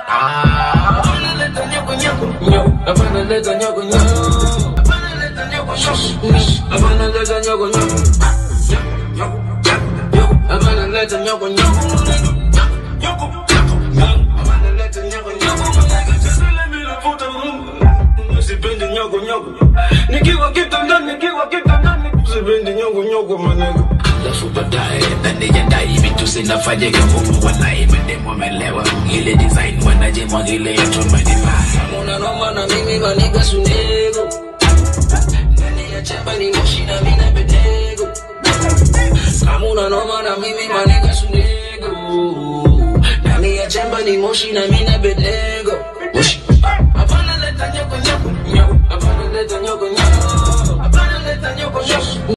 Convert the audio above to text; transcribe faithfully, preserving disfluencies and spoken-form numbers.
Ah, hapana leta nyoko nyoko, hapana leta nyoko nyoko, hapana leta nyoko nyoko, hapana leta nyoko nyoko, hapana leta nyoko nyoko, hapana leta nyoko nyoko, sasa mimi nafuta Mungu, sipendi nyoko nyoko, nikiwa kitandani, nikiwa kitandani, sipendi nyoko nyoko maneno. Alafu baadaye ndani ya ndai vitu sinafanya kama walai mademo wamelewa ile design wanajema ile ya tomadima Muna noma na mimi maniga sunego ndani ya chamba ni moshi na mimi na bedego Muna noma na mimi maniga sunego ndani ya chamba ni moshi na mimi na bedego Moshi hapana leta nyoko nyoko, hapana leta nyoko nyoko, hapana leta nyoko nyoko.